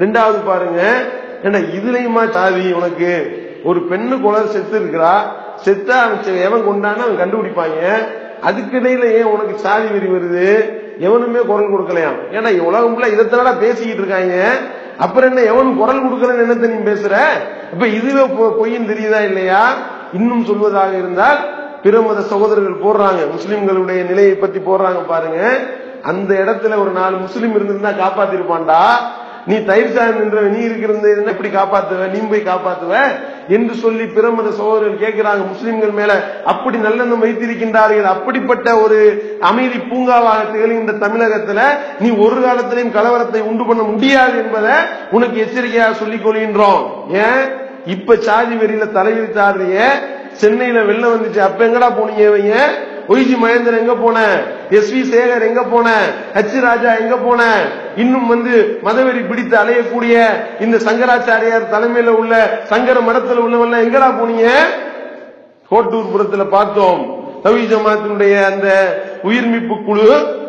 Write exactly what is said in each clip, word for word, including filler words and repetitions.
ரெண்டாவது பாருங்க, ஏன்னா இதுலயுமா சாதி உனக்கு? ஒரு பெண்ணு கொலை செத்து இருக்கிறா, செத்தா எவன் கொண்டான்னு அவன் கண்டுபிடிப்பாங்க. அதுக்கு இடையில ஏன் உனக்கு சாதி வெறி வருது? எவனுமே குரல் கொடுக்கலையாம். ஏன்னா உலகம்ல இதைத்தான பேசிக்கிட்டு இருக்காங்க. அப்புறம் என்ன எவனும் குரல் கொடுக்கலன்னு என்னத்த நீ பேசுற? இப்ப இதுவே பொய்ன்னு தெரியுதா இல்லையா? இன்னும் சொல்வதாக இருந்தால் பிற மத சகோதரர்கள் போடுறாங்க, முஸ்லிம்களுடைய நிலையை பத்தி போடுறாங்க பாருங்க. அந்த இடத்துல ஒரு நாலு முஸ்லிம் இருந்திருந்தா காப்பாத்திருப்பான்டா. நீ தயிர் சாதம் நின்ற நீ இருக்கிறது எப்படி காப்பாத்துவ? நீ போய் காப்பாத்துவ என்று சொல்லி பிற மத சகோதரர்கள் கேட்கிறாங்க. முஸ்லிம்கள் மேல அப்படி நல்லெண்ணம் வைத்திருக்கின்றார்கள். அப்படிப்பட்ட ஒரு அமைதி பூங்காவாக திகழ்கின்ற தமிழகத்துல நீ ஒரு காலத்திலையும் கலவரத்தை உண்டு பண்ண முடியாது என்பதை உனக்கு எச்சரிக்கையாக சொல்லிக் கொள்கின்றோம். ஏன் இப்ப சாதி வெறியில தலைவிரித்தாடுறிய? சென்னையில வெள்ளம் வந்துச்சு, அப்ப எங்கடா போனீங்க? ஒய்ஜி மகேந்திரன் எங்க போன? எஸ் வி சேகர் எங்க போன? ஹச் ராஜா எங்க போன? இன்னும் வந்து மதவெறி பிடித்து அலையக்கூடிய இந்த சங்கராச்சாரியார் தலைமையில உள்ள சங்கர மடத்துல உள்ளவங்க எங்கடா போனீங்க? கோட்டூர்புரத்துல பார்த்தோம். தவ்ஹீத் ஜமாத்தினுடைய அந்த உயிர் மீட்பு குழு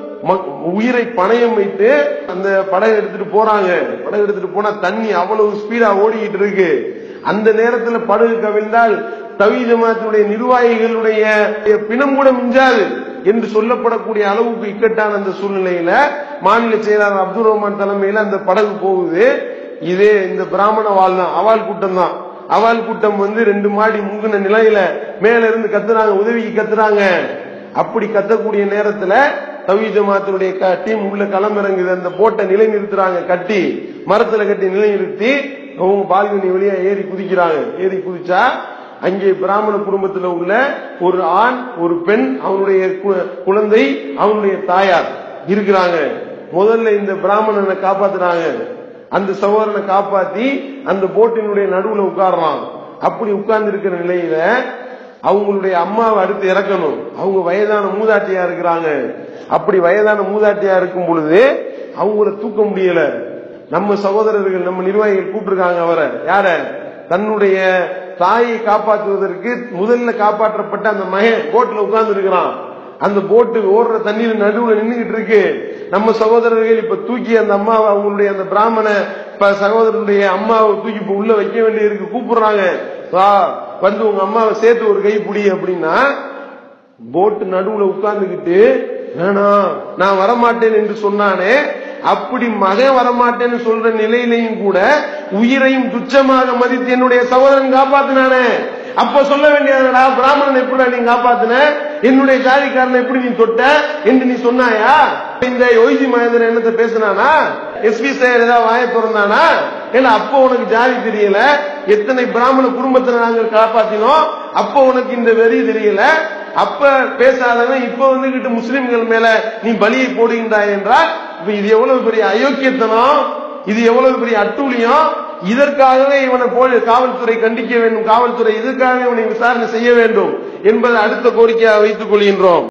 உயிரை பணயம் வைத்து அந்த படகு எடுத்துட்டு போறாங்க. படகு எடுத்துட்டு போனா தண்ணி அவ்வளவு ஸ்பீடா ஓடிக்கிட்டு இருக்கு. அந்த நேரத்துல படகு கவிழ்ந்தால் தவ்ஹீத் ஜமாத்தினுடைய நிர்வாகிகளுடைய பிணம் கூட மிஞ்சாது என்று சொல்லப்படக்கூடிய அளவுக்கு இக்கட்டான அந்த சூழ்நிலையில மாநில செயலாளர் அப்துல் ரஹ்மான் தலைமையில அந்த படகு போகுது. இதே இந்த பிராமண வாழ் தான், அவால் கூட்டம் தான். அவால் கூட்டம் வந்து ரெண்டு மாடி முங்கின நிலையில மேல இருந்து கத்துறாங்க, உதவிக்கு கத்துறாங்க. அப்படி கத்தக்கூடிய நேரத்துல தவ்ஹீத் ஜமாத்தினுடைய டீம் உள்ள களமிறங்குது. அந்த போட்டை நிலை நிறுத்துறாங்க, கட்டி மரத்துல கட்டி நிலை நிறுத்தி அவங்க பால்கனி வழியா ஏறி குதிக்கிறாங்க. ஏறி குதிச்சா அங்கே பிராமண குடும்பத்தில் உள்ள ஒரு ஆண், ஒரு பெண், அவனுடைய குழந்தை, அவனுடைய தாயார் இருக்கிறாங்க. முதல்ல இந்த பிராமணனை காப்பாத்துறாங்க. அந்த சகோதரனை காப்பாத்தி அந்த போட்டினுடைய நடுவுல உட்கார்றான். அப்படி உட்கார்ந்து இருக்கிற நிலையில அவங்களுடைய அம்மாவை அடுத்து இறக்கணும். அவங்க வயதான மூதாட்டியா இருக்கிறாங்க. அப்படி வயதான மூதாட்டியா இருக்கும் பொழுது அவங்கள தூக்க முடியல. நம்ம சகோதரர்கள், நம்ம நிர்வாகிகள் கூப்பிட்டுருக்காங்க அவரை. யார? தன்னுடைய தாயை காப்பாற்றுவதற்கு முதல்ல காப்பாற்றப்பட்ட அந்த மகன் போட்ல உட்கார்ந்து இருக்கிறான். அந்த போட்டு ஓடுற தண்ணீர் நடுவுல நின்றுகிட்டு இருக்கு. நம்ம சகோதரர்கள் இப்ப தூக்கி அந்த அம்மாவை, அவங்களுடைய அந்த பிராமண சகோதரனுடைய அம்மாவை தூக்கி இப்ப உள்ள வைக்க வேண்டிய இருக்கு. கூப்பிடுறாங்க, வா வந்து உங்க அம்மாவை சேர்த்து ஒரு கை பிடி அப்படின்னா, போட்டு நடுவுல உட்கார்ந்துகிட்டு வேணாம் நான் வரமாட்டேன் என்று சொன்னானே, அப்படி மகன் வரமாட்டேன்னு சொல்ற நிலையிலையும் கூட உயிரையும் துச்சமாக மதித்து என்னுடைய சகோதரன் காப்பாத்தினானே, அப்ப சொல்ல வேண்டியதுடா, பிராமணன் எப்படி நீ காப்பாத்தின, என்னுடைய ஜாதிக்காரனை எப்படி நீ தொட்ட என்று நீ சொன்னாயா? இந்த ஒய்ஜி மகேந்திரன் என்னத்தை பேசினானா? எஸ் பி சேகர் ஏதாவது வாயை திறந்தானா? ஏன்னா அப்ப உனக்கு ஜாதி தெரியல, எத்தனை பிராமண குடும்பத்தை நாங்கள் காப்பாத்தினோம், அப்ப உனக்கு இந்த வெறி தெரியல. அப்ப பேசாதவன் இப்ப வந்துகிட்டு முஸ்லிம்கள் மேல நீ பலியை போடுகின்றாய் என்றால் இப்ப இது எவ்வளவு பெரிய அயோக்கியத்தனம், இது எவ்வளவு பெரிய அட்டூழியம். இதற்காகவே இவனை போல காவல்துறை கண்டிக்க வேண்டும், காவல்துறை இதற்காக இவனை விசாரணை செய்ய வேண்டும் என்பதை அடுத்த கோரிக்கையாக வைத்துக் கொள்கின்றோம்.